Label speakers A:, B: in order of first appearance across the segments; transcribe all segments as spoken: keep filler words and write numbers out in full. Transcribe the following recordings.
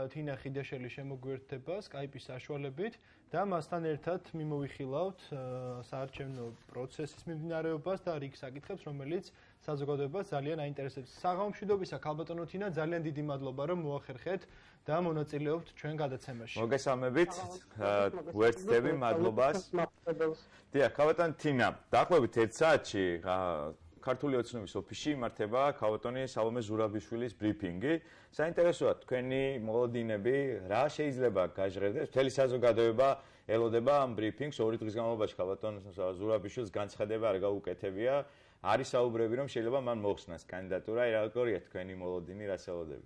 A: თინა ხიდაშელის შემოგვიერთდება Skype-ის საშუალებით და მასთან ერთად მიმოვიხილავთ საარჩევნო პროცესის მიმდინარეობას და რიგ საკითხებს, რომელიც საზოგადოებას ძალიან აინტერესებს. საღამო მშვიდობისა, ქალბატონო თინა, ძალიან დიდი მადლობა, რომ მოახერხეთ და მონაწილეობთ ჩვენ გადაცემაში.
B: მოგესალმებით, ვერცდები, მადლობას. დიახ, ქალბატონო თინა, დაახლოებით ერთ საათში ქართული ოცნების ოფისში იმართება ქალბატონი სალომე ზურაბიშვილის ბრიფინგი. საინტერესოა თქვენი მოლოდინები, რა შეიძლება გაჟღერდეს? მთელი საზოგადოება ელოდება ამ ბრიფინგს. ორი დღის განმავლობაში ქალბატონ ზურაბიშვილს განცხადება არ გაუკეთებია. არის საუბრები, რომ შეიძლება მან მოხსნას კანდიდატურა. როგორია თქვენი მოლოდინი, რას ელოდებით?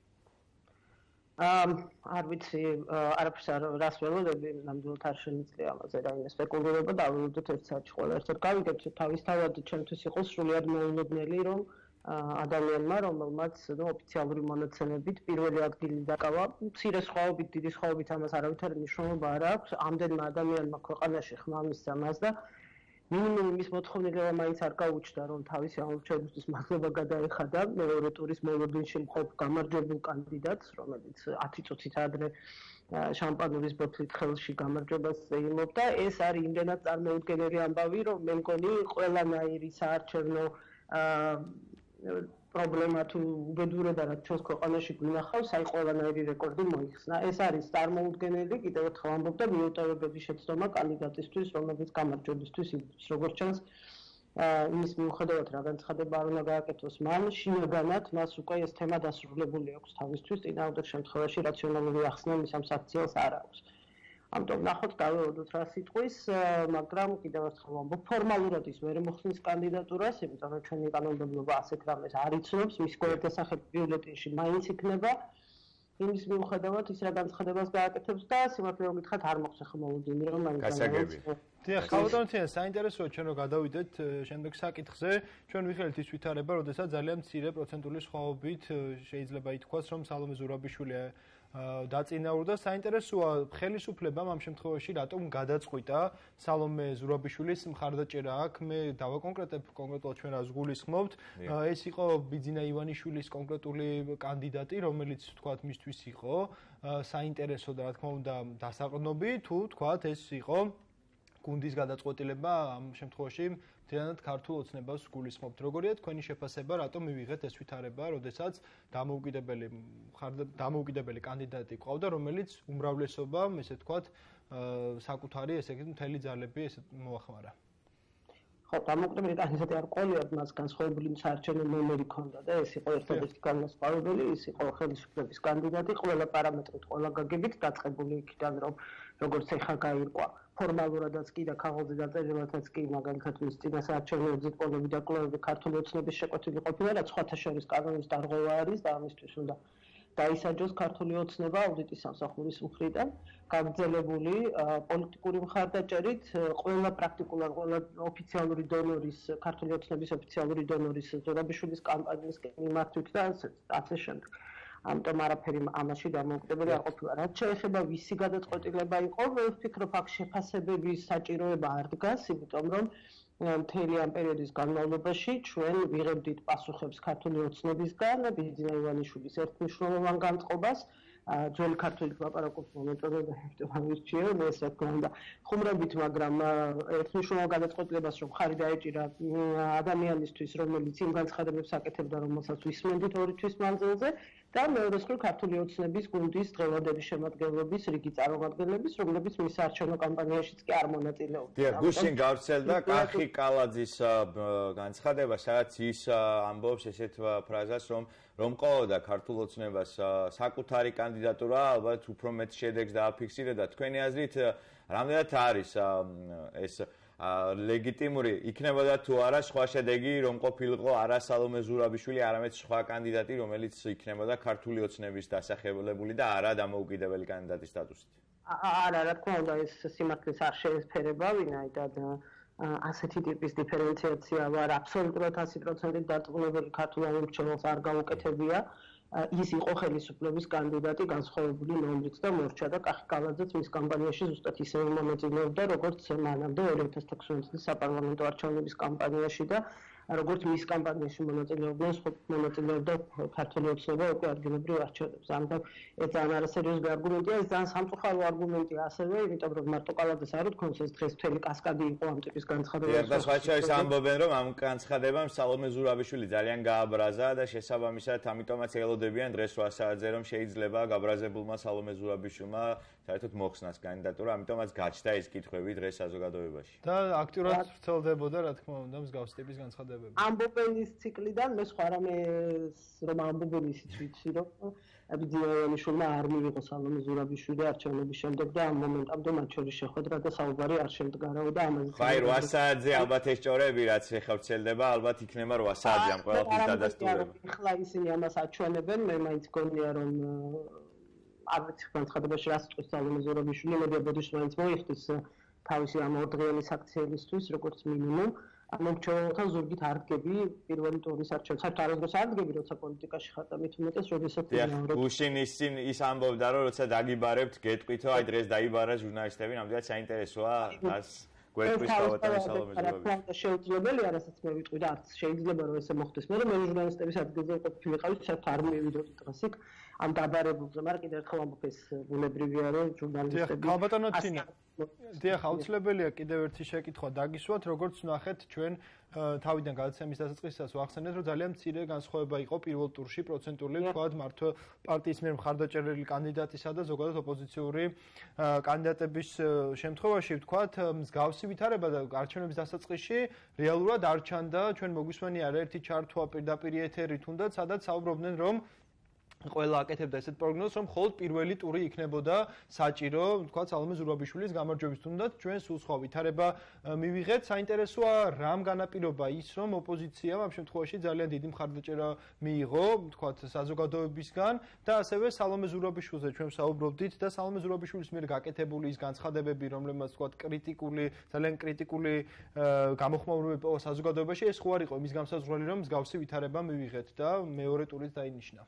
C: არ ვიცი, არაფერს რას ველოდები, ნამდვილად არ შემიძლია ამაზე რაიმე სპეკულირება და ავიღოთ ერთ საათში ყველა ერთად გავიგებთ, თავისთავად ჩემთვის იყო სრულიად მოულოდნელი, რომ ადამიანმა, რომელმაც ოფიციალური მონაცემებით პირველი ადგილი დაკავა, მცირე სხვაობით, დიდი სხვაობით ამას არავითარი მნიშვნელობა არ აქვს, ამდენმა ადამიანმა ქვეყანაში ხმა მისცა მას და მინიმუმ იმის მოთხოვნილება მაინც არ გაუჩნდა, რომ თავისი ამორჩევლისთვის მადლობა გადაეხადა მეორე ტურის მოლოდინში მხოლოდ გამარჯვებულ კანდიდატს, რომელიც ათი წუთით ადრე შამპანურის ბოთლით ხელში გამარჯვებას ეიმობდა. ეს არის იმდენად წარმოუდგენელი ამბავი, რომ მე მგონი ყველანაირი საარჩევნო პრობლემა თუ უბედურება რაც ჩვენს ქვეყანაში გვინახავს, აი ყველანაირი რეკორდი მოიხსნა. ეს არის წარმოუდგენელი, კიდევ ერთხელ ამბობ და მიუტოვებების შეცდომა კანდიდატისთვის, რომელიც გამარჯვებისთვის იბრძვის. როგორც ჩანს, იმის მიუხედავად რა განცხადება არ უნდა გააკეთოს მან, შინაგანად მას უკვე ეს თემა დასრულებული აქვს თავისთვის, წინააღმდეგ შემთხვევაში რაციონალური ახსნა მის ამ საქციელს არ აქვს. ამიტომ ნახოთ დავეოდოთ რა სიტყვის, მაგრამ კიდევ ერთხელ ვამბობ, ფორმალურად ის ვერ მოხსნის კანდიდატურას, იმიტომ რომ ჩვენი კანონმდებლობა ასეთ რამეს არ იცნობს, მის გვერდასახებ ბიულეტენში მაინც იქნება. იმის მიუხედავად ის რა განცხადებას გააკეთებს და სიმართლე რომ გითხრათ არ მოხსნა ხმოლოდინი რომ მაინც
B: გასაგებია.
A: დიახ, ქალბატონო თინა, საინტერესოა ჩვენ რომ გადავიდეთ შემდეგ საკითხზე, ჩვენ ვიხილეთ ის ვითარება, როდესაც ძალიან მცირე პროცენტული სხვაობით შეიძლება ითქვას, რომ სალომე ზურაბიშვილი დაწინაურდა. საინტერესოა ხელისუფლებამ ამ შემთხვევაში რატომ გადაწყვიტა სალომე ზურაბიშვილის მხარდაჭერა აქ. მე დავაკონკრეტებ კონკრეტულად ჩვენ რას გულისხმობთ. ეს იყო ბიძინა ივანიშვილის კონკრეტული კანდიდატი, რომელიც თქვათ მისთვის იყო საინტერესო და რა თქმა უნდა დასაყრდნობი, თუ თქვათ ეს იყო გუნდის გადაწყვეტილება ამ შემთხვევაში მთლიანად ქართულ ოცნებას გულისხმობთ. როგორია თქვენი შეფასება, რატომ მივიღეთ ეს ვითარება, როდესაც დამოუკიდებელი დამოუკიდებელი კანდიდატი ყავდა, რომელიც უმრავლესობა, ესე ვთქვათ, საკუთარი, ესე იგი, მთელი ძალები ესე მოახმარა.
C: ხო, დამოუკიდებელი კანდიდატი არ ყოლია, მას განსხვავებული საარჩევნო ნომერი ჰქონდა და ეს იყო ერთადერთი განმასხვავებელი, ის იყო ხელისუფლების კანდიდატი, ყველა პარამეტრით, ყველა გაგებით დაწყებული იქიდან, რომ როგორც ეხა გაირკვა ფორმალურადაც კი და ქაღალდზე დაწერილადაც კი მაგალითად მის წინა საარჩევნო ეგზიტ პოლები და კვლევები ქართული ოცნების შეკვეთილი ყოფილა, რაც სხვათა შორის კანონის დარღვევა არის და ამისთვის უნდა დაისაჯოს ქართული ოცნება აუდიტის სამსახურის მხრიდან, გაგრძელებული პოლიტიკური მხარდაჭერით, ყველა პრაქტიკულად ყველა ოფიციალური დონორის, ქართული ოცნების ოფიციალური დონორის ზურაბიშვილის კამპანიის მიმართვით და ასე შემდეგ. ამიტომ არაფერი ამაში დამოუკიდებელი არ ყოფილა. რაც შეეხება ვისი გადაწყვეტილება იყო, მე ვფიქრობ, აქ შეფასებების საჭიროება არ დგას, იმიტომ რომ მთელი ამ პერიოდის განმავლობაში ჩვენ ვიღებდით პასუხებს ქართული ოცნებისგან, ბიძინა ივანიშვილის ერთმნიშვნელოვან განწყობას, ძველი ქართული ლაპარაკობს მომენტობები, იმიტომ ამირჩიე, მე ესე ვთქვა და ხუმრობით, მაგრამ ერთმნიშვნელოვან გადაწყვეტილებას რომ ხარი დაეჭირა ადამიანისთვის, რომელიც იმ განცხადებებს აკეთებდა, რომელსაც ვისმენდით ორი თვის მანძილზე და მეორე მხრივ ქართული ოცნების გუნდის დღევანდელი შემადგენლობის რიგი წარმომადგენლების, რომლებიც მის საარჩევნო კამპანიაშიც კი არ მონაწილეობდნენ.
B: დიახ, გუშინ გავრცელდა კახი კალაძის განცხადება, სადაც ის ამბობს ესეთ ფრაზას, რომ რომ ყოლოდა ქართულ ოცნებას საკუთარი კანდიდატურა, ალბათ უფრო მეტ შედეგს დააფიქსირა და თქვენი აზრით რამდენად არის ეს ლეგიტიმური იქნებოდა თუ არა სხვა შედეგი, რომ ყოფილიყო არა სალომე ზურაბიშვილი, არამედ სხვა კანდიდატი, რომელიც იქნებოდა ქართული ოცნების დასახელებული და არა დამოუკიდებელი კანდიდატის სტატუსით.
C: არა, რა თქმა უნდა, ეს სიმართლეს არ შეესფერება, ვინაიდან ასეთი ტიპის დიფერენციაცია ვარ აბსოლუტურად ათი პროცენტით დარწმუნებული ქართულ ამორჩეველს არ გაუკეთებია. ის იყო ხელისუფლების კანდიდატი განსხვავებული ნომრით და მორჩა და კახი კალაძეც მის კამპანიაში ზუსტად ისევე მონაწილეობდა, როგორც მანამდე ორი ათას ექვსმეტი წლის საპარლამენტო არჩევნების კამპანიაში და როგორც მის კამპანიაში მონაწილეობდნენ, სხვა მონაწილეობდა ქართული ოცნება უკვე ადგილობრივ არჩევნებზე. ამიტომ ეს ძალიან არასერიოზული არგუმენტია, ეს ძალიან სამწუხარო არგუმენტია ასევე, იმიტომ რომ მარტო კალაძეს არ უთქვამს, ეს დღეს მთელი კასკადი იყო ამ ტიპის განცხადება.
B: და სხვა შორის ამბობენ, რომ ამ განცხადებამ სალომე ზურაბიშვილი ძალიან გააბრაზა და შესაბამისად ამიტომაც ელოდებიან დღეს რვა საათზე რომ შეიძლება გაბრაზებულმა სალომე ზურაბიშვილმა საერთოდ მოხსნას კანდიდატურა, ამიტომაც გაჩნდა ეს კითხვები დღეს საზოგადოებაში.
A: და აქტიურად ვრცელდებოდა, რა თქმა უნდა, მსგავს ტიპის განცხადებები.
C: ამბობენის ციკლიდან მე სხვა რამე რომ ამბობენ ისიც ვიცი, რომ აბიძიანიშვილმა არ მიიღო სალომე ზურაბიშვილი არჩევნების შემდეგ და ამ მომენტამდე მათ შორის შეხვედრა და საუბარი არ შემდგარავდა ამაზე.
B: ხაი რვა საათზე ალბათ ეს ჭორები რაც ეხლა ვრცელდება, ალბათ იქნება რვა საათზე ამ ყველაფრის დადასტურება.
C: ახლა ისინი ამას აჩვენებენ, მე მაინც გონია რომ არ ვიცი განცხადებაში რას წვის სალომე ზურაბიშვილი, მოდი ბოდიშ მაინც მოიხდის თავისი ამ ორდღიანი საქციელისთვის, როგორც მინიმუმ. ამომრჩეველთა ზურგით არ დგები პირველი ტურის არჩევნებს. საერთოდ არასდროს არ დგები, როცა პოლიტიკაში ხარ და მით უმეტეს, როდესაც
B: ვინაურად. გუშინ ისინ ის ამბობდა, რომ როცა დაგიბარებთ, გეტყვით, აი დღეს დაიბარა ჟურნალისტები, ნამდვილად საინტერესოა ას გვერდით თავად სალომე ზურაბიშვილი.
C: შეუძლებელია, რასაც მე ვიტყვი და არც შეიძლება რომ ესე მოხდეს. მე მე ჟურნალისტების ადგილზე ყოფილიყავი, საერთოდ არ მივიდოდი დღეს იქ ამ დაბარებულზე, მაგრამ კიდევ ერთხელ ამბობ ეს ბუნებრივია, რომ ჟურნალისტები
A: ალბათანო თინა დიახ, აუცილებელია კიდევ ერთი შეკითხვა დაგისვათ, როგორც ვნახეთ ჩვენ თავიდან გადაცემის დასაწყისას ვახსენეთ, რომ ძალიან მცირე განსხვავება იყო პირველ ტურში პროცენტული, თქვათ, მართო პარტიის მიერ მხარდაჭერილი კანდიდატისა და ზოგადად ოპოზიციური კანდიდატების შემთხვევაში, ვთქვათ, მსგავსი ვითარება და არჩევნების დასაწყისში რეალურად არ ჩანდა, ჩვენ მოგვისმენია არაერთი ჩართვა პირდაპირ ეთერით თუნდაც, სადაც საუბრობდნენ, რომ ყველა აკეთებდა ესეთ პროგნოზს, რომ მხოლოდ პირველი ტური იქნებოდა საჭირო, თქვა სალომე ზურაბიშვილის გამარჯვების თუნდაც ჩვენ სულ სხვა ვითარება მივიღეთ. საინტერესოა რამ განაპირობა ის, რომ ოპოზიციამ ამ შემთხვევაში ძალიან დიდი მხარდაჭერა მიიღო, თქვა საზოგადოებისგან და ასევე სალომე ზურაბიშვილზე ჩვენ ვსაუბრობდით და სალომე ზურაბიშვილის მიერ გაკეთებული ის განცხადებები, რომლებმაც თქვა კრიტიკული, ძალიან კრიტიკული გამოხმაურება საზოგადოებაში, ეს ხო არ იყო იმის განსაზღვრელი, რომ მსგავსი ვითარება მივიღეთ და მეორე ტურით დაინიშნა.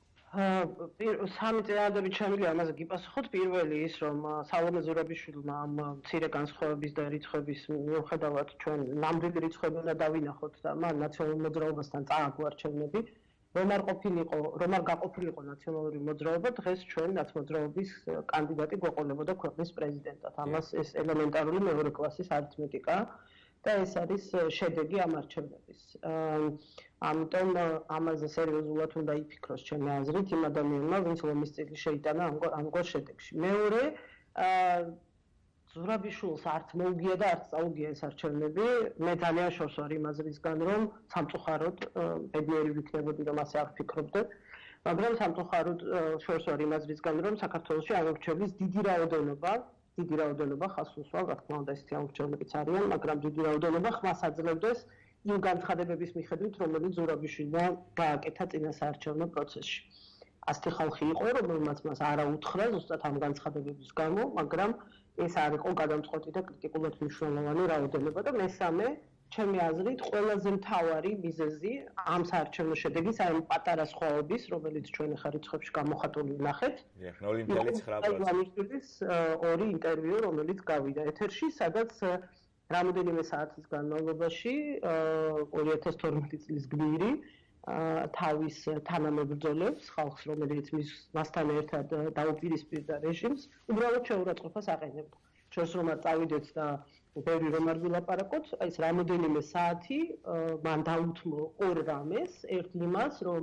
C: სამი წელადებით შემიძლია ამაზე გიპასუხოთ. პირველი ის, რომ სალომე ზურაბიშვილმა ამ მცირე განსხვავების და რიცხვების მიუხედავად ჩვენ ნამდვილი რიცხვები უნდა დავინახოთ და მან ნაციონალურ მოძრაობასთან წააგო არჩევნები, რომ არ ყოფილიყო, რომ არ გაყოფილიყო ნაციონალური მოძრაობა, დღეს ჩვენ ნაცმოძრაობის კანდიდატი გვეყოლებოდა ქვეყნის პრეზიდენტად. ამას ეს ელემენტარული მეორე კლასის არითმეტიკაა და ეს არის შედეგი ამ არჩევნების. ამიტომ ამაზე სერიოზულად უნდა იფიქროს ჩემი აზრით იმ ადამიანმა, ვინც ლომის წილი შეიტანა ამგვარ შედეგში. მეორე, ზურაბიშვილს არც მოუგია და არც წაუგია ეს არჩევნები. მე ძალიან შორს ვარ იმ აზრისგან, რომ სამწუხაროდ ბედნიერი ვიქნებოდი, რომ ასე არ ვფიქრობდე. მაგრამ სამწუხაროდ შორს ვარ იმ აზრისგან, რომ საქართველოში ამორჩევლის დიდი რაოდენობა დიდი რაოდენობა ხას უსვამ, რა თქმა უნდა, ესეთი ამორჩევნებიც არიან, მაგრამ დიდი რაოდენობა ხმას აძლევდეს იმ განცხადებების მიხედვით, რომელიც ზურაბიშვილმა გააკეთა წინა საარჩევნო პროცესში. ასეთი ხალხი იყო, რომელმაც მას არა უთხრა ზუსტად ამ განცხადებების გამო, მაგრამ ეს არ იყო გადამწყვეტი და კრიტიკულად მნიშვნელოვანი რაოდენობა და მესამე, ჩემი აზრით, ყველაზე მთავარი მიზეზი ამ საარჩევნო შედეგის, აი ამ პატარა სხვაობის, რომელიც ჩვენ ახლა რიცხვებში გამოხატული ვნახეთ.
B: დიახ, ნული წელი ცხრა
C: პროცენტი. ორი ინტერვიუ, რომელიც გავიდა ეთერში, სადაც რამოდენიმე საათის განმავლობაში ორი ათას თორმეტი წლის გვირი თავის თანამებრძოლებს, ხალხს, რომელიც მასთან ერთად დაუპირისპირდა რეჟიმს, უბრალოდ შეურაცხყოფას აყენებდა. ჩვენს რომ არ წავიდეთ და ბევრი რომ არ ვილაპარაკოთ, ეს რამოდენიმე საათი მან დაუთმო ორ რამეს, ერთ იმას, რომ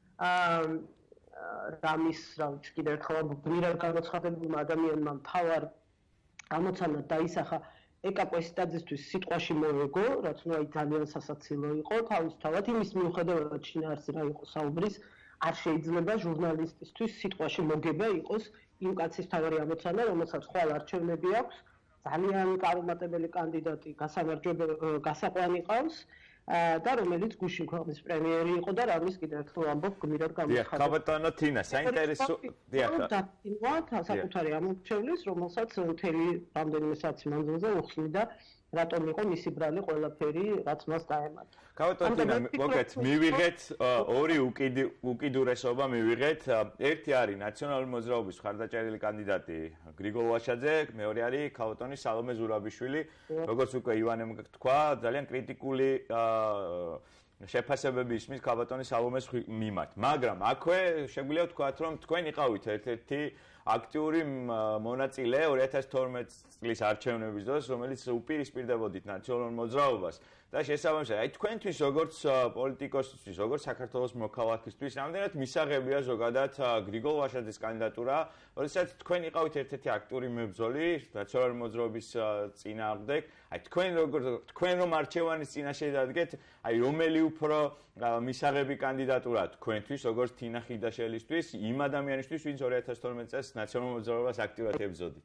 C: რამის, რა ვიცი, კიდევ ერთხელ გმირად გამოცხადებულმა ადამიანმა მთავარ ამოცანად დაისახა ეკა კვესტაძისთვის სიტყვაში მოეგო, რაც ნუ აი ძალიან სასაცილო იყო, თავისთავად იმის მიუხედავად შინაარსი რა იყო საუბრის, არ შეიძლება ჟურნალისტისთვის სიტყვაში მოგება იყოს იმ კაცის თავარი ამოცანა, რომელსაც ხვალ არჩევნები აქვს, ძალიან წარუმატებელი კანდიდატი, გასამარჯვებელი, გასაყვანი ყავს და რომელიც გუშინ ქვეყნის პრემიერი იყო და რამის კიდევ ერთხელ ამბობ გმირად გამოცხადდა.
B: დიახ, ხაბატონო თინა, საინტერესო
C: დიახ. და საკუთარი ამორჩევლის, რომელსაც მთელი რამდენიმე საათის მანძილზე უხსნიდა რატომ იყო მისი ბრალი ყველაფერი, რაც მას დაემატა.
B: გავატონინა, მოგეთ, მივიღეთ ორი უკიდურესობა მივიღეთ. ერთი არის ნაციონალური მოძრაობის მხარდაჭერილი კანდიდატი გრიგოლ ვაშაძე, მეორე არის ქავატონი სალომე ზურაბიშვილი, როგორც უკვე ივანემ თქვა, ძალიან კრიტიკული შეფასებები ისმის ქავატონი სალომეს მიმართ. მაგრამ აქვე შეგვიძლია ვთქვათ, რომ თქვენ იყავით ერთ-ერთი აქტიური მონაწილე ორი ათას თორმეტ წლის არჩევნების დროს, რომელიც უპირისპირდებოდით ნაციონალურ მოძრაობას და შესაბამისად, აი თქვენთვის როგორც პოლიტიკოსისთვის, როგორც საქართველოს მოქალაქისთვის, რამდენად მისაღებია ზოგადად გრიგოლ ვაშაძის კანდიდატურა, როდესაც თქვენ იყავით ერთ-ერთი აქტიური მებრძოლი ნაციონალური მოძრაობის წინააღმდეგ, აი თქვენ როგორ თქვენ რომ არჩევანის წინაშე დადგეთ, აი რომელი უფრო მისაღები კანდიდატურა თქვენთვის, როგორც თინა ხიდაშელისთვის, იმ ადამიანისთვის, ვინც ორი ათას თორმეტ წელს ნაციონალურ მოძრაობას აქტიურად ებრძოდით.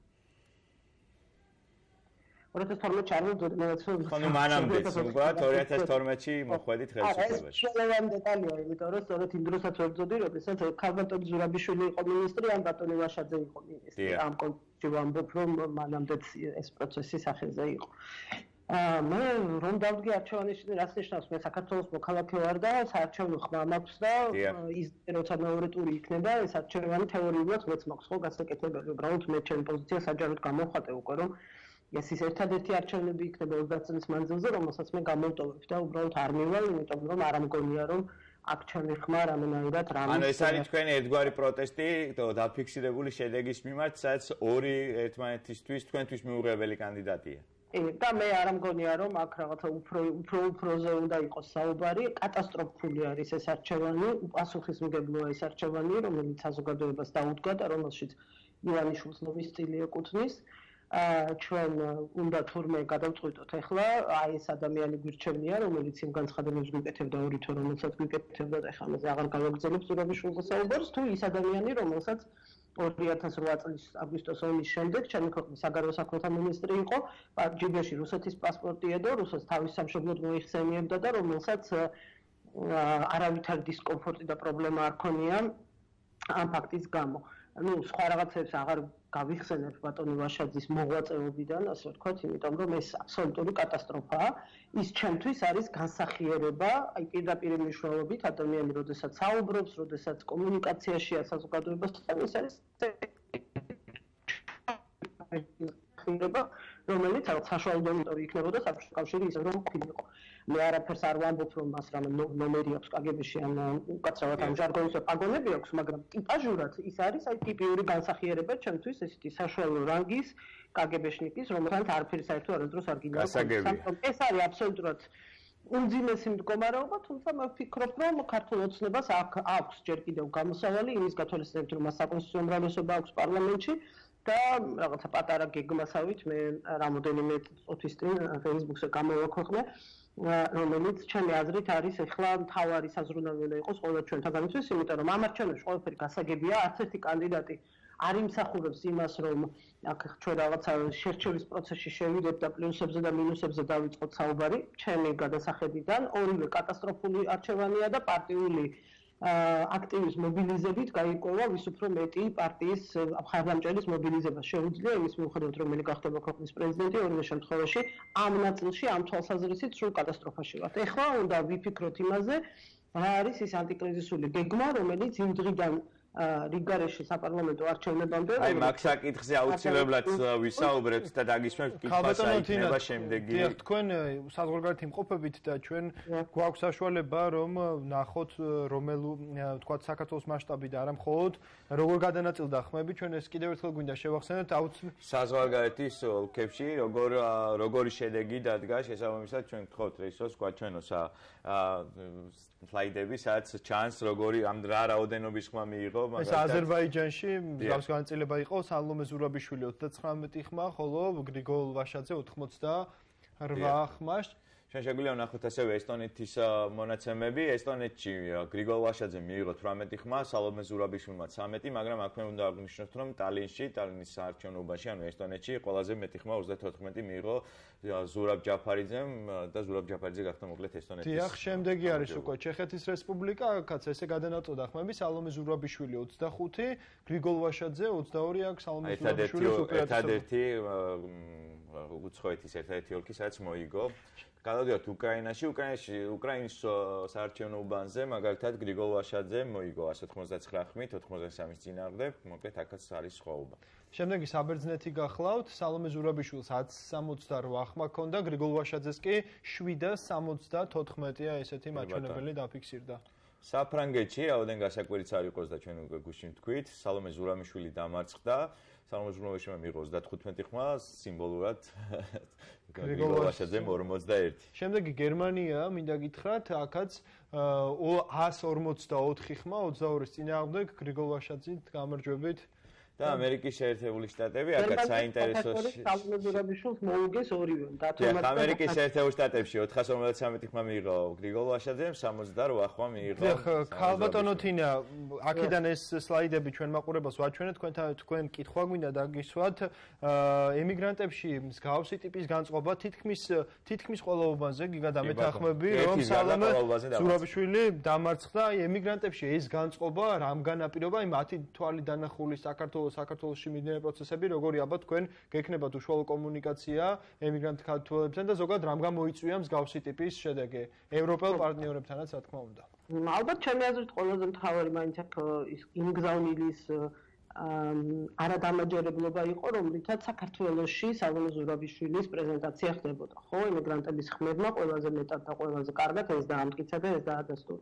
C: ორი ათას თორმეტში არ ვიბრძოდი, მეცნიერულ.
B: ხანუ მანამდეც, უბრალოდ ორი ათას თორმეტში მოხვედით ხელისუფლებაში.
C: ეს შეიძლება დეტალია, იმიტომ რომ სწორედ იმ დროსაც ვებრძოდი, როდესაც ქავატონი ზურაბიშვილი იყო მინისტრი, ან ბატონი ვაშაძე იყო მინისტრი. ამ კონტექსტში ვამბობ, რომ მანამდეც ეს პროცესი სახეზე იყო. აა მე რომ დავდგე არჩევანის რას ნიშნავს, მე საქართველოს მოქალაქე ვარ და საარჩევნო ხმა მაქვს და ის როცა მეორე ტური იქნება, ეს არჩევანი თეორიულად მეც მაქვს ხო გასაკეთებელი. უბრალოდ მე ჩემი პოზიცია საჯაროდ გამოვხატე უკვე, რომ ეს ის ერთადერთი არჩევნები იქნება ოცდაათ წლის მანძილზე, რომელსაც მე გამოვტოვებ და უბრალოდ არ მივალ, იმიტომ რომ არ მგონია რომ აქ ჩემი ხმა რამენაირად რამე.
B: ანუ ეს არის თქვენი ერთგვარი პროტესტი დაფიქსირებული შედეგის მიმართ, სადაც ორი ერთმანეთისთვის თქვენთვის მიუღებელი კანდიდატია.
C: და მე არ მგონია რომ აქ რაღაცა უფრო უფრო უფროზე უნდა იყოს საუბარი, კატასტროფული არის ეს არჩევანი, უპასუხისმგებლოა ეს არჩევანი, რომელიც საზოგადოებას დაუდგა და რომელშიც ივანიშვილის ლობის სტილი ეკუთვნის. ჩვენ უნდა თურმე გადავწყვიტოთ ახლა, აი ეს ადამიანი გვირჩევნია, რომელიც იმ განცხადებებს გვიკეთებდა ორი თვე, რომელსაც გვიკეთებდა და ახლა ამაზე აღარ გავაგრძელებ ზურაბიშვილზე საუბარს, თუ ის ადამიანი, რომელსაც ორი ათას რვა წლის აგვისტოს ომის შემდეგ ჩემი ქვეყნის საგარეო საქმეთა მინისტრი იყო, ჯიბეში რუსეთის პასპორტი ედო, რუსეთს თავის სამშობლოდ მოიხსენიებდა და რომელსაც არავითარი დისკომფორტი და პრობლემა არ ქონია ამ ფაქტის გამო. ну, სხვა რაღაცებს აღარ გავიხსენებ ბატონი ვაშაძის მოღვაწეობიდან, ასე ვთქვათ, იმიტომ რომ ეს აბსოლუტური კატასტროფაა. ის ჩემთვის არის განსახიერება, აი პირდაპირ მნიშვნელობით ადამიანი, როდესაც საუბრობს, როდესაც კომუნიკაციაშია საზოგადოებასთან, ეს არის ხილება, რომელიც რაღაც საშუალო დონორი იქნებოდა საბჭოთა კავშირი ისე რომ ყოფილიყო. მე არაფერს არ ვამბობ, რომ მას რამე ნომერი აქვს კაგებში ან უკაცრავად ამ ჟარგონზე პაგონები აქვს, მაგრამ ტიპაჟურად ის არის აი ტიპიური განსახიერება ჩემთვის ესეთი საშუალო რანგის კაგებშნიკის, რომელთან არაფერი საერთო არასდროს არ გინდა. ეს არის აბსოლუტურად უმძიმესი მდგომარეობა, თუმცა მე ვფიქრობ, რომ ქართულ ოცნებას აქვს ჯერ კიდევ გამოსავალი იმის გათვალისწინებით, რომ მას საკონსტიტუციო უმრავლესობა აქვს პარლამენტში. და რაღაცა პატარა გეგმასავით მე რამოდენიმე წუთის წინ Facebook-ზე გამოვაქვეყნე, რომელიც ჩემი აზრით არის ახლა მთავარი საზრუნავი უნდა იყოს ყველა ჩვენთაგანთვის, იმიტომ რომ ამ არჩევნებში ყველაფერი გასაგებია, არც ერთი კანდიდატი არ იმსახურებს იმას, რომ აქ ჩვენ რაღაცა შერჩევის პროცესში შევიდეთ და პლუსებზე და მინუსებზე დავიწყოთ საუბარი, ჩემი გადასახედიდან ორივე კატასტროფული არჩევანია და პარტიული აქტივის მობილიზებით გაიკვევა ვის უფრო მეტი პარტიის მხარდამჭერის მობილიზებას შეუძლია იმის მიუხედავად რომელი გახდება ქვეყნის პრეზიდენტი ორივე შემთხვევაში ამ ნაწილში ამ თვალსაზრისით სრულ კატასტროფაში ვართ. ეხლა უნდა ვიფიქროთ იმაზე, რა არის ის ანტიკრიზისული გეგმა, რომელიც იმ დღიდან რიგარეში საპარლამენტო არჩევნებამდე
B: აი მაგ საკითხზე აუცილებლად ვისაუბრებთ და დაგისმენთ კითხვას აიქნება შემდეგი.
A: დიახ, თქვენ საზღვარგარეთ იმყოფებით და ჩვენ გვაქვს საშუალება რომ ნახოთ რომელ თქვათ საქართველოს მასშტაბი და არა მხოლოდ როგორ გადანაწილდა ხმები, ჩვენ ეს კიდევ ერთხელ გვინდა შევახსენოთ აუცილებლად
B: საზღვარგარეთის ოლქებში როგორ როგორი შედეგი დადგა შესაბამისად ჩვენ გთხოვთ რეჟისორს გვაჩვენოს სლაიდები, სადაც ჩანს როგორი ამ რა რაოდენობის ხმა მიიღო.
A: ეს აზერბაიჯანში მსგავს განაწილება იყო სალომე ზურაბიშვილი ოცდათხრამეტი ხმა, ხოლო გრიგოლ ვაშაძე ოთხმოცდარვა ხმა.
B: ჩვენ შეგვიძლია ვნახოთ ასევე ესტონეთის მონაცემები. ესტონეთში გრიგოლ ვაშაძემ მიიღო თვრამეტი ხმა, სალომე ზურაბიშვილმა ცამეტი, მაგრამ აქვე უნდა აღნიშნოთ, რომ ტალინში, ტალინის საარჩევნობაში, ანუ ესტონეთში ყველაზე მეტი ხმა ოცდათოთხმეტი მიიღო ზურაბ ჯაფარიძემ და ზურაბ ჯაფარიძე გახდა მოკლედ ესტონეთის.
A: დიახ, შემდეგი არის უკვე ჩეხეთის რესპუბლიკა, აქაც ესე გადანაწოდა ხმები, სალომე ზურაბიშვილი ოცდახუთი, გრიგოლ ვაშაძე ოცდაორი აქვს, სალომე ზურაბიშვილის უპირატესობა.
B: ერთადერთი უცხოეთის ერთადერთი ოლქი, სადაც მოიგო. გადავდივართ უკრაინაში, უკრაინაში, უკრაინის საარჩევნო უბანზე, მაგალითად გრიგოლ ვაშაძე მოიგო ასი ოცდათხმეტ ხმით, ოცდაოთხის წინააღმდეგ, მოკლედ აქაც არის სხვაობა.
A: შემდეგი საბერძნეთი გახლავთ, სალომე ზურაბიშვილს ათს სამოცდარვა ხმა ჰქონდა, გრიგოლ ვაშაძეს კი შვიდას სამოცდათოთხმეტია ესეთი მაჩვენებელი დაფიქსირდა.
B: საფრანგეთში, რაოდენ გასაკვირიც არ იყოს და ჩვენ უკვე გუშინ თქვით, სალომე ზურაბიშვილი დამარცხდა. სალომე ზურაბიშვილმა მიიღო ოცდათხუთმეტი ხმა, სიმბოლურად გრიგოლ ვაშაძემ ორმოცდაერთი.
A: შემდეგი გერმანია, მინდა გითხრათ, აქაც ას ორმოცდაოთხი ხმა, ოცდაორის წინააღმდეგ გრიგოლ ვაშაძით გამარჯვებით.
B: და ამერიკის შეერთებული შტატები, აქაც საინტერესო
C: სალომე ზურაბიშვილს მოუგეს ორივე.
B: ამერიკის შეერთებულ შტატებში ოთხასორმოცდათრამეტი ხმა მიიღო გრიგოლ ვაშაძემ, სამოცდარვა ხმა მიიღო.
A: ქალბატონო თინა, აქედან ეს სლაიდები ჩვენ მაყურებელს ვაჩვენეთ, თქვენთან თქვენ კითხვა გვინდა დაგისვათ, ემიგრანტებში მსგავსი ტიპის განწყობა თითქმის თითქმის ყველა უბანზე გიგადა მეთანხმები, რომ სალომე ზურაბიშვილი დამარცხდა, ემიგრანტებში ეს განწყობა რამ განაპირობა, აი მათი თვალი დანახული საქართველოს საქართველოში მიმდინარე პროცესები, როგორი ალბათ თქვენ გექნებათ უშუალო კომუნიკაცია ემიგრანტ ქართველებთან და ზოგადად რამ გამოიწვია მსგავსი ტიპის შედეგი ევროპელ პარტნიორებთანაც, რა თქმა უნდა.
C: ალბათ ჩემი აზრით ყველაზე მთავარი მაინც აქ ის იმგზავნილის არადამაჯერებლობა იყო, რომლითაც საქართველოში სალომე ზურაბიშვილის პრეზენტაცია ხდებოდა. ხო, ემიგრანტების ხმებმა ყველაზე მეტად და ყველაზე კარგად ეს დაამტკიცა და ეს დაადასტურა.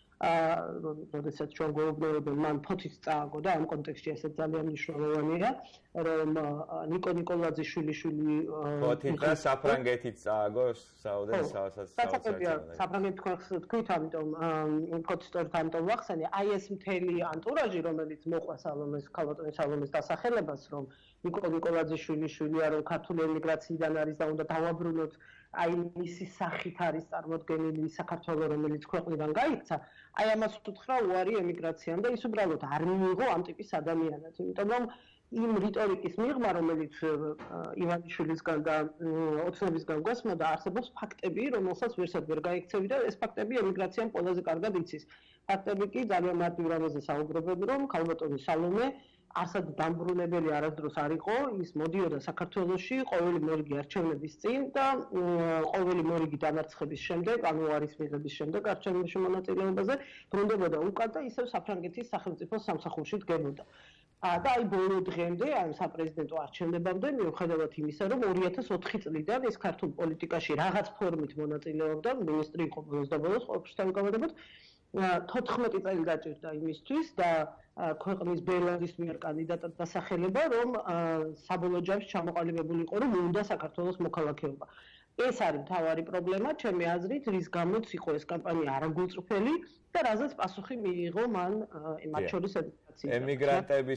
C: როდესაც ჩვენ გვეუბნებოდნენ, მან ფოთიც წააგო და ამ კონტექსტში ეს ძალიან მნიშვნელოვანია, რომ ნიკო ნიკოლაძეშვილი შვილი
B: ფოთიც და საფრანგეთიც წააგო, საუდეს
C: სასაცილოა. საფრანგეთი თქვით, ამიტომ ფოთიც სწორად ამიტომ ვახსენე, აი ეს მთელი ანტურაჟი, რომელიც მოყვა სალომეს, ქალბატონის სალომეს დასახელებას, რომ ნიკო ნიკოლაძეშვილი შვილია, რომ ქართული ემიგრაციიდან არის და უნდა დავაბრუნოთ აი მისი სახით არის წარმოდგენილი საქართველოს, რომელიც ქვეყნიდან გაიქცა, აი ამას უთხრა უარი ემიგრაციამ და ის უბრალოდ არ მიიღო ამ ტიპის ადამიანად, იმიტომ რომ იმ რიტორიკის მიღმა, რომელიც ივანიშვილისგან და ოცნებისგან გვასმოდა, არსებობს ფაქტები, რომელსაც ვერსად ვერ გაიქცევი და ეს ფაქტები ემიგრაციამ ყველაზე კარგად იცის. ფაქტები კი ძალიან მარტივ რამეზე საუბრობენ, რომ ქალბატონი სალომე არსად დამბრუნებელი არასდროს არ იყო, ის მოდიოდა საქართველოში ყოველი მორიგი არჩევნების წინ და ყოველი მორიგი დამარცხების შემდეგ, ანუ არის მიღების შემდეგ არჩევნებში მონაწილეობაზე, ბრუნდებოდა უკან და ისევ საფრანგეთის სახელმწიფო სამსახურში დგებოდა. და აი ბოლო დღემდე, ან საპრეზიდენტო არჩევნებამდე, მიუხედავად იმისა, რომ ორი ათას ოთხი წლიდან ის ქართულ პოლიტიკაში რაღაც ფორმით მონაწილეობდა, მინისტრი იყო ბოლოს და ბოლოს ყოველთვის თავგადასავლებად, თოთხმეტი წელი დაჭირდა იმისთვის და ქვეყნის ბელადის მიერ კანდიდატად დასახელება, რომ საბოლოო ჯამში ჩამოყალიბებული იყო, რომ უნდა საქართველოს მოქალაქეობა. ეს არის მთავარი პრობლემა, ჩემი აზრით, რის გამოც იყო ეს კამპანია არაგულწრფელი და რაზეც პასუხი მიიღო მან მათ შორის ემიგრაცია.
B: ემიგრანტების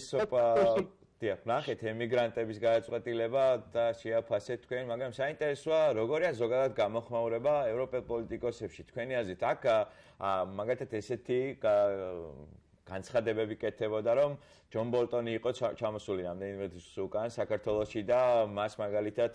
B: დიახ, ნახეთ, ემიგრანტების გადაწყვეტილება და შეაფასეთ თქვენ, მაგრამ საინტერესოა, როგორია ზოგადად გამოხმაურება ევროპელ პოლიტიკოსებში. თქვენი აზრით, აქ მაგალითად ესეთი განცხადებები კეთდებოდა, რომ ჯონ ბოლტონი იყო ჩამოსული რამდენიმე დღის უკან საქართველოში და მას მაგალითად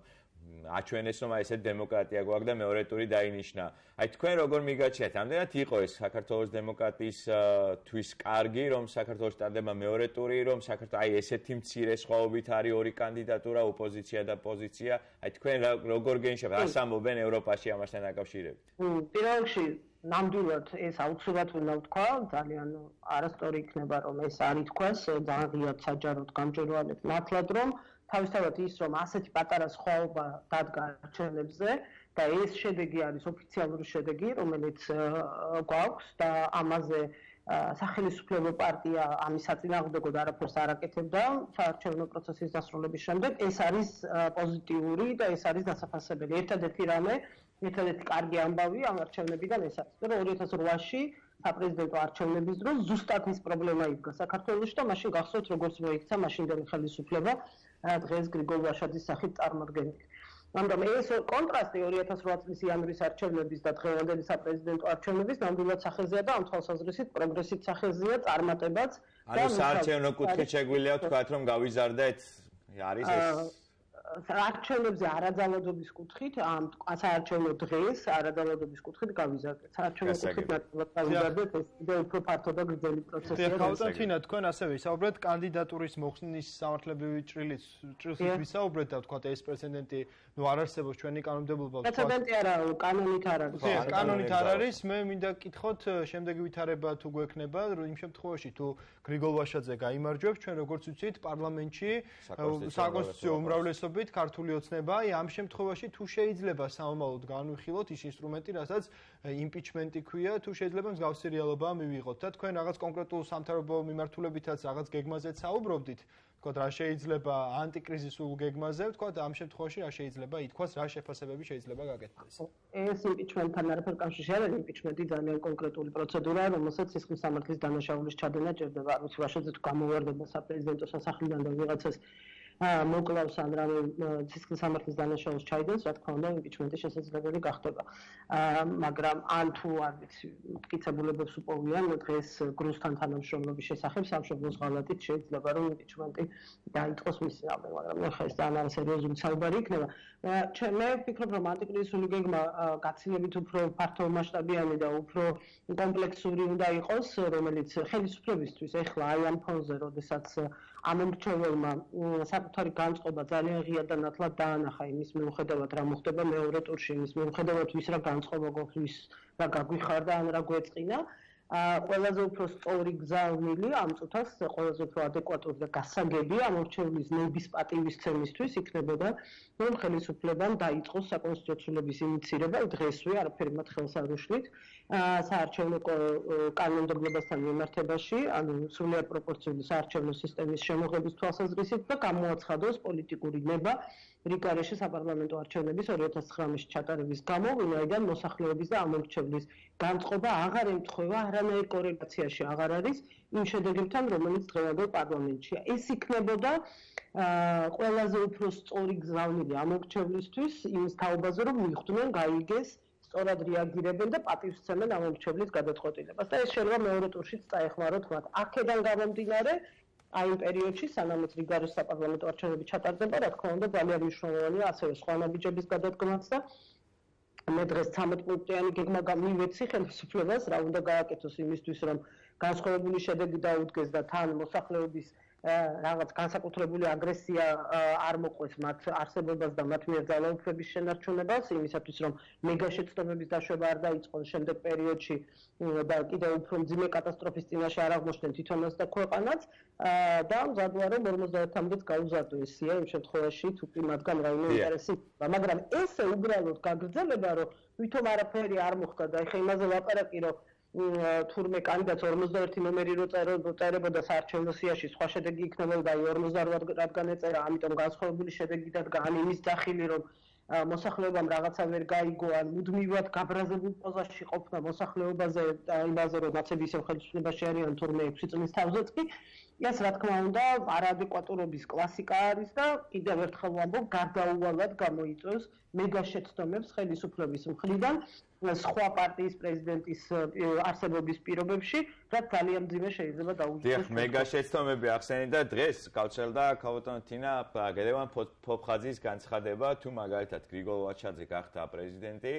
B: აჩვენეს, რომ ესეთ დემოკრატია გვაქვს და მეორე ტური დაინიშნა. აი თქვენ როგორ მიგაჩნიათ, ამდენად იყო ეს საქართველოს დემოკრატიის თვის კარგი, რომ საქართველოს ტარდება მეორე ტური, რომ საქართველოს აი ესეთი მცირე სხვაობით არის ორი კანდიდატურა, ოპოზიცია და პოზიცია. აი თქვენ როგორ გენშებთ, რას ამბობენ ევროპაში ამასთან დაკავშირებით?
C: პირველ რიგში ნამდვილად ეს აუცილებლად უნდა ვთქვა, ძალიან არასწორი იქნება, რომ ეს არ ითქვას, ძალიან ღიად საჯაროდ გამჭვირვალეთ მართლად, რომ თავისთავად ის, რომ ასეთი პატარა სხვაობა დადგა არჩევნებზე და ეს შედეგი არის ოფიციალური შედეგი, რომელიც გვაქვს და ამაზე სახელმწიფო პარტია ამის საწინააღმდეგოდ არაფერს არ აკეთებდა საარჩევნო პროცესის დასრულების შემდეგ, ეს არის პოზიტიური და ეს არის დასაფასებელი. ერთადერთი რამე, ერთადერთი კარგი ამბავი ამ არჩევნებიდან ეს არის, რომ ორი ათას ოთხში საპრეზიდენტო არჩევნების დროს ზუსტად ის პრობლემა იდგა საქართველოში და მაშინ გახსოვთ, როგორც მოიქცა მაშინდელი ხელისუფლება დღეს გრიგოლ ვაშაძის სახით წარმოდგენილი. ამიტომ ეს კონტრასტი ორი ათას რვა წლის იანვრის არჩევნების და დღევანდელი საპრეზიდენტო არჩევნების ნამდვილად სახეზეა და ამ თვალსაზრისით პროგრესით სახეზეა წარმატებაც.
B: ანუ საარჩევნო კუთხით შეგვიძლია ვთქვათ, რომ გავიზარდეთ არის ეს
C: არჩევნებზე არაძალადობის კუთხით, ამ საარჩევნო დღეს არაძალადობის კუთხით გავიზარდეთ. საარჩევნო კუთხით ნაკლებად გავიზარდეთ, ეს კიდევ უფრო ფართო და გრძელი პროცესია.
A: ხალხთინა თქვენ ასევე ვისაუბრეთ კანდიდატურის მოხსნის სამართლებრივი ჭრილის ჭრილს ვისაუბრეთ და ვთქვათ ეს პრეცედენტი ნუ არ არსებობს ჩვენი კანონმდებლობა.
C: პრეცედენტი არა, კანონით არ არის.
A: კანონით არ არის. მე მინდა გკითხოთ შემდეგი ვითარება თუ გვექნება, რომ იმ შემთხვევაში თუ გრიგოლ ვაშაძე გაიმარჯვებს, ჩვენ როგორც ვიცით, პარლამენტში საკონსტიტუციო უმრავლესობით ქართული ოცნება, აი ამ შემთხვევაში თუ შეიძლება სამომავლოდ განვიხილოთ ის ინსტრუმენტი, რასაც იმპიჩმენტი ქვია, თუ შეიძლება მსგავსი რეალობა მივიღოთ და თქვენ რაღაც კონკრეტულ სამთავრობო მიმართულებითაც რაღაც გეგმაზეც საუბრობდით. თქვათ რა შეიძლება ანტიკრიზისულ გეგმაზე, თქვათ ამ შემთხვევაში რა შეიძლება ითქვას, რა შეფასებები შეიძლება გაკეთდეს.
C: ეს იმპიჩმენტთან არაფერ კავშირი არ არის, იმპიჩმენტი ძალიან კონკრეტული პროცედურაა, რომელსაც სისხლის სამართლის დანაშაულის ჩადენა ჭირდება. არ ვიცი, ვაშაძე თუ გამოვარდება საპრეზიდენტო სასახლიდან და ვიღაცას მოკლავს ან რამე სისხლის სამართლის დანაშაულს ჩაიდენს, რა თქმა უნდა, იმპიჩმენტი შესაძლებელი გახდება. მაგრამ ან თუ არ ვიცი, მტკიცებულებებს უპოვიან დღეს გრუსთან თანამშრომლობის შესახებ სამშობლოს ღალატით შეიძლება რომ იმპიჩმენტი დაიწყოს მისი ნამდვილად, მაგრამ ხა ეს ძალიან არასერიოზული საუბარი იქნება. მე ვფიქრობ, რომ ანტიკრიზისული გეგმა გაცილებით უფრო ფართო მასშტაბიანი და უფრო კომპლექსური უნდა იყოს, რომელიც ხელისუფლებისთვის ეხლა აი ამ ფონზე, როდესაც ამომრჩეველმა საკუთარი განწყობა ძალიან ღია და ნათლად დაანახა იმის მიუხედავად რა მოხდება მეორე ტურში, იმის მიუხედავად ვის რა განწყობა გვაქვს, რა გაგვიხარდა ან რა გვეწყინა. ყველაზე უფრო სწორი გზავნილი ამ წუთას ყველაზე უფრო ადეკვატური და გასაგები ამორჩევლის ნების პატივისცემისთვის იქნებოდა, რომ ხელისუფლებამ დაიწყოს საკონსტიტუციურობის ინიცირება დღესვე, არაფერი მათ ხელს არ უშლით, საარჩევნო კანონმდებლობასთან მიმართებაში, ანუ სრულიად პროპორციული საარჩევნო სისტემის შემოღების თვალსაზრისით და გამოაცხადოს პოლიტიკური ნება რიგარეში საპარლამენტო არჩევნების ორი ათას ცხრამეტში ჩატარების გამო, ვინაიდან მოსახლეობის და ამორჩევლის განწყობა აღარ ემთხვევა, არანაირ კორელაციაში აღარ არის იმ შედეგებთან, რომელიც დღევანდელ პარლამენტშია. ეს იქნებოდა ყველაზე უფრო სწორი გზავნილი ამორჩევლისთვის იმის თაობაზე, რომ მიხვდნენ გაიგეს სწორად რეაგირებენ და პატივსცემენ ამორჩევლის გადაწყვეტილებას. და ეს შეიძლება მეორე ტურშიც წაეხმაროთ მათ. აქედან გამომდინარე, აი იმ პერიოდში, სანამ რიგარეში საპარლამენტო არჩევნები ჩატარდება, რა თქმა უნდა, ძალიან მნიშვნელოვანია ასევე სხვა ნაბიჯების გადადგმაც და მე დღეს ცამეტ პუნქტიანი გეგმა გამივეცი ხელისუფლებას, რა უნდა გააკეთოს იმისთვის, რომ განსხვავებული შედეგი დაუდგეს და თან მოსახლეობის რაღაც განსაკუთრებული აგრესია არ მოყვეს მათ არსებობას და მათ მიერ ძალაუფლების შენარჩუნებას, იმისათვის რომ მეგაშეცდომების დაშვება არ დაიწყოს შემდეგ პერიოდში და კიდევ უფრო მძიმე კატასტროფის წინაშე არ აღმოჩნდნენ თვითონაც და ქვეყანაც და მზადვა რომ ორმოცდაერთამდეც გაუზარდო ეს სია იმ შემთხვევაში თუ კი მათგან რაიმე ინტერესი, მაგრამ ესე უბრალოდ გაგრძელება რომ თვითონ არაფერი არ მოხდა და ეხლა იმაზე ლაპარაკი რომ თურმე კანდიდატს ორმოცდაერთი ნომერი რო წერებოდა საარჩევნო სიაში, სხვა შედეგი იქნებოდა ორმოცდაოთხ რადგან ეწერა, ამიტომ განსხვავებული შედეგი დადგა ან იმის ძახილი რომ მოსახლეობამ რაღაცა ვერ გაიგო ან მუდმივად გაბრაზებულ პოზაში ყოფნა მოსახლეობაზე და იმაზე რომ მათები ისევ ხელისუფლებაში არიან თურმე ექვსი წლის თავზეც კი ეს რა თქმა უნდა არაადეკვატურობის კლასიკა არის და კიდევ ერთხელ ვამბობ, გარდაუვალად გამოიწვევს მეგაშეცდომებს ხელისუფლების მხრიდან სხვა პარტიის პრეზიდენტის არსებობის პირობებში, რაც ძალიან მძიმე შეიძლება დაუჯდეს.
B: დიახ, მეგაშეცდომები ახსენეთ და დღეს გავჩერდა ქალბატონ თინა გედევან ფოფხაძის განცხადება, თუ მაგალითად გრიგოლ ვაჩაძე გახდა პრეზიდენტი,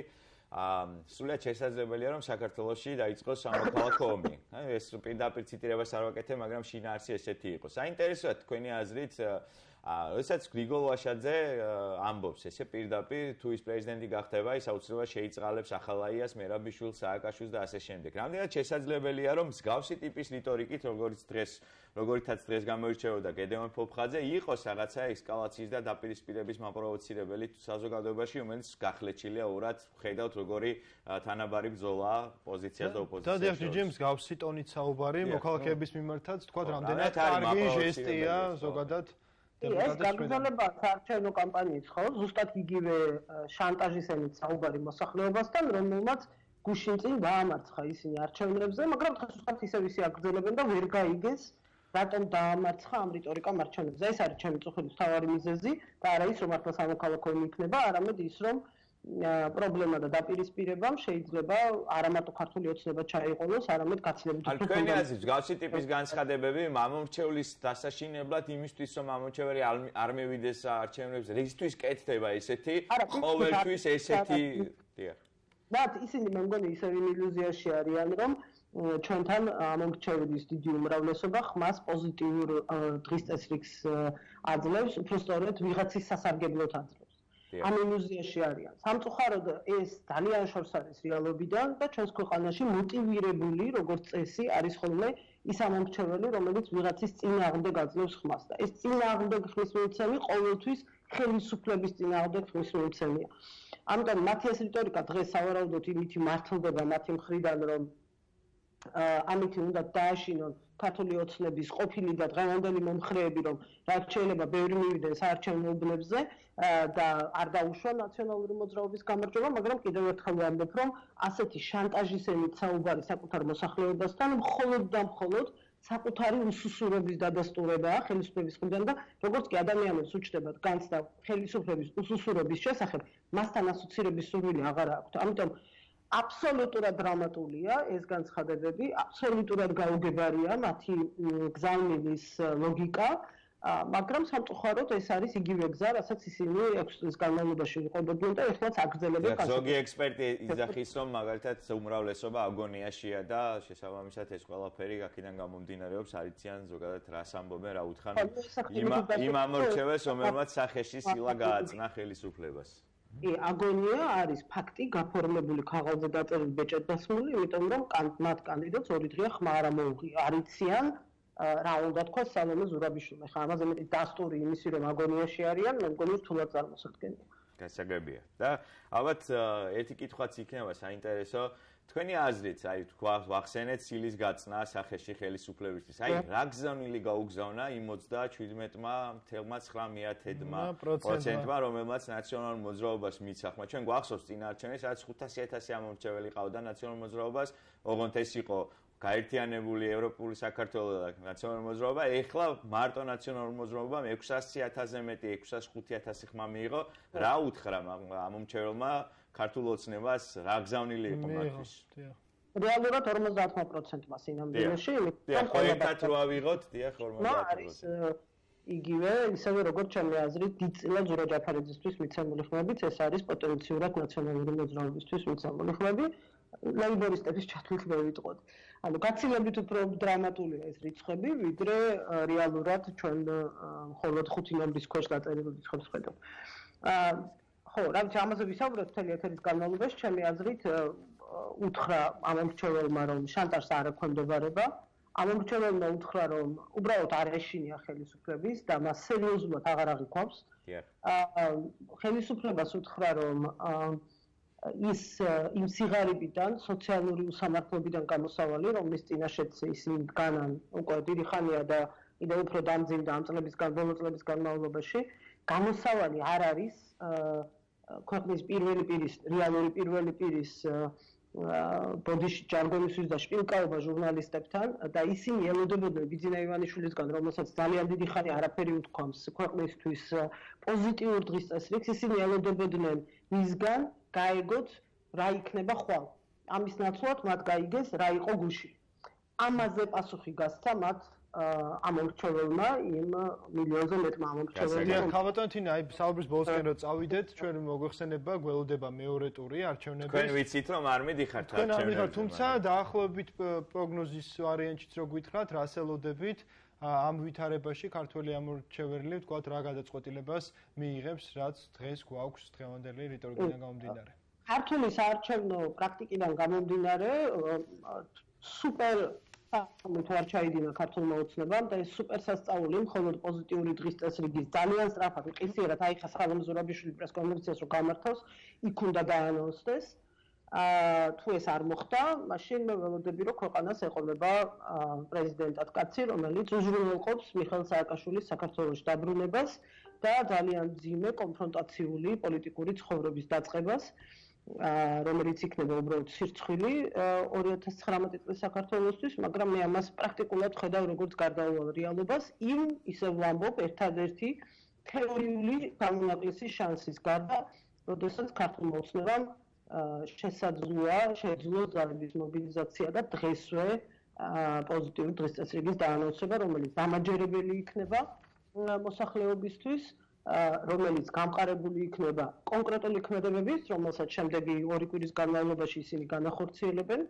B: სულად შესაძლებელია რომ საქართველოში დაიწყოს სამოქალაქო ომი. ეს პირდაპირ ციტირებას არ ვაკეთებ, მაგრამ შინაარსი ესეთი იყო. საინტერესოა თქვენი აზრით, როდესაც გრიგოლ ვაშაძე ამბობს ესე პირდაპირ თუ ის პრეზიდენტი გახდება, ის აუცილებლად შეიწყალებს ახალაიას, მერაბიშვილს, სააკაშვილს და ასე შემდეგ. რამდენად შესაძლებელია რომ მსგავსი ტიპის რიტორიკით, როგორც დღეს, როგორითაც დღეს გამოირჩეოდა გედევან ფოფხაძე, იყოს რაღაცა ესკალაციის და დაპირისპირების მაპროვოცირებელი საზოგადოებაში, რომელიც გახლეჩილია ურად, ხედავთ როგორი თანაბარი ბრძოლა პოზიციას და ოპოზიციას.
A: და დიახ, მსგავსი ტონით საუბარი მოქალაქეების მიმართაც, თქვა რამდენად კარგი ჟესტია ზოგადად
C: ეს გაგრძელება საარჩევნო კამპანიის ხო? ზუსტად იგივე შანტაჟის ენით საუბარი მოსახლეობასთან, რომელმაც გუშინ წინ გაამარცხა ისინი არჩევნებზე, მაგრამ დღეს უბრალოდ ისევ ისე აგრძელებენ და ვერ გაიგეს რატომ დაამარცხა ამ რიტორიკამ არჩევნებზე. ეს არის ჩემი წუხების მთავარი მიზეზი და არა ის რომ ახლა სამოქალაქო იქნება, არამედ ის რომ პრობლემა და დაპირისპირებამ შეიძლება არა მარტო ქართული ოცნება ჩაიყოლოს, არამედ გაცილებით
B: უფრო. ან თქვენი აზრით, მსგავსი ტიპის განცხადებები მამომრჩევლის დასაშინებლად იმისთვის, რომ მამომრჩეველი არ მივიდეს არჩევნებზე, რისთვის კეთდება ესეთი ყოველთვის ესეთი დიახ.
C: მათ ისინი მე მგონი ისევ იმ ილუზიაში არიან, რომ ჩვენთან ამომრჩეველის დიდი უმრავლესობა ხმას პოზიტიურ დღის წესრიგს აძლევს, უფრო სწორედ ვიღაცის სასარგებლოდ აძლევს. ამ ილუზიაში არიან. სამწუხაროდ ეს ძალიან შორს არის რეალობიდან და ჩვენს ქვეყანაში მოტივირებული როგორც წესი არის ხოლმე ის ამომრჩეველი, რომელიც ვიღაცის წინააღმდეგ აძლევს ხმას და ეს წინააღმდეგ ხმის მიცემი ყოველთვის ხელისუფლების წინააღმდეგ ხმის მიცემია. ამიტომ მათი ეს რიტორიკა დღეს სავარაუდოდ იმითი მართლდება მათი მხრიდან, რომ ამითი უნდა დააშინონ ქართული ოცნების ყოფილი და დღევანდელი მომხრეები, რომ რაც შეიძლება ბევრი მივიდნენ საარჩევნო უბნებზე და არ დაუშვან ნაციონალური მოძრაობის გამარჯვება, მაგრამ კიდევ ერთხელ ვამბობ, რომ ასეთი შანტაჟისებით საუბარი საკუთარ მოსახლეობასთან მხოლოდ და მხოლოდ საკუთარი უსუსურობის დადასტურებაა ხელისუფლების მხრიდან და როგორც კი ადამიანებს უჩნდებათ განცდა ხელისუფლების უსუსურობის შესახებ, მასთან ასოცირების სურვილი აღარ აქვთ. ამიტომ აბსოლუტურად დრამატულია ეს განცხადებები, აბსოლუტურად გაუგებარია მათი გზავნილის ლოგიკა, მაგრამ სამწუხაროდ ეს არის იგივე გზა, რასაც ისინი ექვს წლის განმავლობაში ვიყობდნენ და ეხლაც აგრძელებენ.
B: ზოგი ექსპერტი იძახის, რომ მაგალითად უმრავლესობა აგონიაშია და შესაბამისად ეს ყველაფერი აქედან გამომდინარეობს, არიციან ზოგადად რას ამბობენ, რა უთხრან იმ ამორჩეველს, რომელმაც სახეში სილა გააწნა ხელისუფლებას. კი, აგონია არის ფაქტი, გაფორმებული ქაღალდზე დაწერილი ბეჭედ დასმული, იმიტომ რომ მათ კანდიდატს ორი დღეა ხმა არ ამოუღია. არიციან რა უნდა თქვა სალომე ზურაბიშვილმა. ხა ამაზე მეტი დასტური იმისი რომ აგონიაში არიან, მე მგონი რთულად წარმოსადგენია. გასაგებია. და ალბათ ერთი კითხვაც იქნება საინტერესო. თქვენი აზრით, აი თქვა ვახსენეთ სილის გაწნა სახეში ხელისუფლებისთვის. აი რა გზავნილი გაუგზავნა იმ ოცდაჩვიდმეტმა ათი პროცენტმა, რომელმაც ნაციონალურ მოძრაობას მიცახმა. ჩვენ გვახსოვს წინაარჩევნები, სადაც ხუთასი ათასი ამომრჩეველი ყავდა ნაციონალურ მოძრაობას, ოღონდ ეს იყო გაერთიანებული ევროპული საქართველო და ნაციონალური მოძრაობა, ეხლა მარტო ნაციონალური მოძრაობამ ექვსასი ათასზე მეტი ექვსას ხუთი ათასი ხმა მიიღო. რა უთხრა ამომრჩეველმა ქართულ ოცნებას, რა გზავნილი იყო მათთვის? რეალურად ორმოცდაათ პროცენტმა სინამდვილეში, ხო ერთად რო ავიღოთ, დიახ ორმოცდაათ პროცენტი. იგივე, ისევე როგორც ჩემი აზრით, დიდწილად ზურა ჯაფარიძისთვის მიცემული ხმებით, ეს არის პოტენციურად ნაციონალური მოძრაობისთვის მიცემული ხმები. ლეიბორისტების ჩათვლით მე ვიტყოდ. ანუ გაცილებით უფრო დრამატულია ეს რიცხვები, ვიდრე რეალურად ჩვენ მხოლოდ ხუთი ნომრის ქვეშ დაწერილი რიცხვებს ხედავთ. აა ხო, რაც ამაზე ვისაუბრეთ მთელი ეთერის განმავლობაში, ჩემი აზრით უთხრა ამომრჩეველმა, რომ შანტაჟს არ ექვემდებარება. ამომრჩეველმა უთხრა, რომ უბრალოდ არ ეშინია ხელისუფლების და მას სერიოზულად აღარ აღიქვამს. აა ხელისუფლებას უთხრა, რომ ის იმ სიღარიბიდან, სოციალური უსამართლობიდან გამოსავალი, რომლის წინაშეც ისინი დგანან უკვე დიდი ხანია და კიდევ უფრო დამძიმდა ამ წლების განმავლობაში განმავლობაში, გამოსავალი არ არის ქვეყნის პირველი პირის, რეალური პირველი პირის ბოდიში ჯარგონისთვის და შპილკაობა ჟურნალისტებთან და ისინი ელოდებოდნენ ბიძინა ივანიშვილისგან, რომელსაც ძალიან დიდი ხანი არაფერი უთქვამს ქვეყნისთვის პოზიტიურ დღის წესრიგს, ისინი ელოდებოდნენ მისგან გაეგოთ რა იქნება ხვალ. ამის ნაცვლად მათ გაიგეს რა იყო გუში. ამაზე პასუხი გასცა მათ ამომრჩეველმა იმ მილიონზე მეტმა ამომრჩეველმა.
A: ხალბატონ თინა, აი საუბრის ბოლოსკენ რო წავიდეთ, ჩვენ მოგვეხსენება გველოდება მეორე ტური არჩევნების.
B: თქვენ ვიცით რომ არ მიდიხართ
A: არჩევნებში. თუმცა დაახლოებით პროგნოზის ვარიანტშიც რო გითხრათ, რას ელოდებით ამ ვითარებაში ქართველი ამომრჩეველი, ვთქვათ, რა გადაწყვეტილებას მიიღებს, რაც დღეს გვაქვს დღევანდელი რიტორიკიდან გამომდინარე.
C: ქართული საარჩევნო პრაქტიკიდან გამომდინარე, სუპერ ამით არ ჩაიდინა ქართულმა ოცნებამ და ეს სუპერ სასწაული მხოლოდ პოზიტიური დღის წესრიგის ძალიან სწრაფად ყისიერად აიხა სალომე ზურაბიშვილი პრესკონფერენციას რო გამართავს, იქ უნდა დაანონსდეს. აა თუ ეს არ მოხდა, მაშინ მე ველოდები რომ ქვეყანას ეყოლება პრეზიდენტად კაცი, რომელიც უზრუნველყოფს მიხეილ სააკაშვილის საქართველოს დაბრუნებას და ძალიან ძიმე კონფრონტაციული პოლიტიკური ცხოვრების დაწყებას. რომელიც იქნება უბრალოდ სირცხვილი ორი ათას ცხრამეტი წლის საქართველოსთვის, მაგრამ მე ამას პრაქტიკულად ხედავ როგორც გარდაუვალ რეალობას, იმ ისევ ვამბობ ერთადერთი თეორიული გამონაკლისის შანსის გარდა, როდესაც ქართულმა ოცნებამ შესაძლოა შეძლო ძალების მობილიზაცია და დღესვე პოზიტიური დღესწესრიგის დაანონსება, რომელიც დამაჯერებელი იქნება მოსახლეობისთვის, რომელიც გამყარებული იქნება კონკრეტული ქმედებების, რომელსაც შემდეგი ორი კვირის განმავლობაში ისინი განახორციელებენ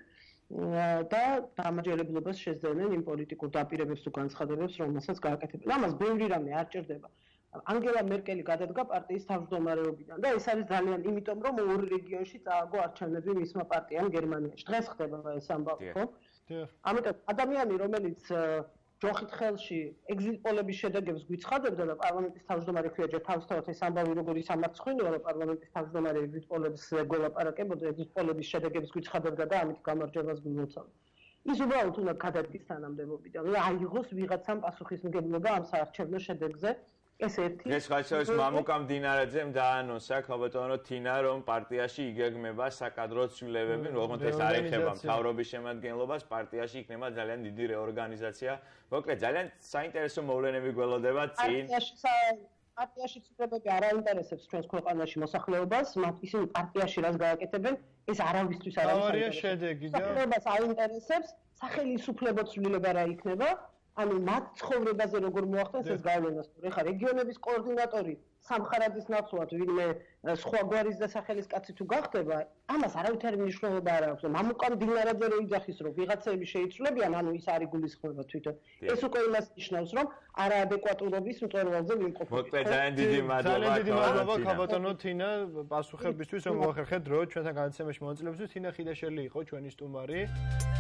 C: და დამაჯერებლობას შეძლებენ იმ პოლიტიკურ დაპირებებს თუ განცხადებებს, რომელსაც გააკეთებენ. ამას ბევრი რამე არ ჭირდება. ანგელა მერკელი გადადგა პარტიის თავმჯდომარეობიდან და ეს არის ძალიან იმიტომ, რომ ორი რეგიონში წააგო არჩევნები მისმა პარტიამ გერმანიაში. დღეს ხდება ეს ამბავი, ხო? ამიტომ ადამიანი, რომელიც ჯოხით ხელში ეგზიტ პოლების შედეგებს გვიცხადებდა და პარლამენტის თავმჯდომარე ქვია თავისთავად ეს ამბავი როგორი სამარცხვინოა, რომ პარლამენტის თავმჯდომარე ეგზიტ პოლებს გველაპარაკებოდა, ეგზიტ პოლების შედეგებს გვიცხადებდა და ამით გამარჯვებას გვიმოცავდა. ის უბრალოდ უნდა გადადგეს თანამდებობიდან, აიღოს ვიღაცამ პასუხისმგებლობა ამ საარჩევნო შედეგზე. ეს ერთი.
B: ეს ხალხის მამუკა მდინარაძემ დაანონსა, ხალბატონო თინა, რომ პარტიაში იგეგმება საკადრო ცვლილებები, როგორც ეს არ ეხება მთავრობის შემადგენლობას, პარტიაში იქნება ძალიან დიდი რეორგანიზაცია. მოკლედ, ძალიან საინტერესო მოვლენები გველოდება წინ.
C: პარტიაში ცვლილებები არ აინტერესებს ჩვენს ქვეყანაში მოსახლეობას, მათ ისინი პარტიაში რას გააკეთებენ, ეს არავისთვის არ
A: არის შედეგი და
C: მოსახლეობას აინტერესებს სახელმწიფო ცვლილება რა იქნება. ანუ მათ ცხოვრებაზე როგორ მოახდენს ეს გავლენას. ეხლა რეგიონების კოორდინატორი სამხარაძის ნაცვლად ვინმე სხვა გვარის და სახელის კაცი თუ გახდება, ამას არავითარი მნიშვნელობა არ აქვს. მამუკა მდინარაძე რო იძახის, რომ ვიღაცები შეიცვლებიან, ანუ ის არ იგულისხმება თვითონ. ეს უკვე იმას ნიშნავს, რომ არაადეკვატურობის მწვერვალზე ვიმყოფებით.
B: მოკლედ ძალიან დიდი მადლობა.
A: ძალიან დიდი მადლობა ხალბატონო თინა პასუხებისთვის, რომ მოახერხეთ დრო ჩვენთან განაცემაში მონაწილეობისთვის. თინა ხიდაშელი იყო ჩვენი სტუმარი.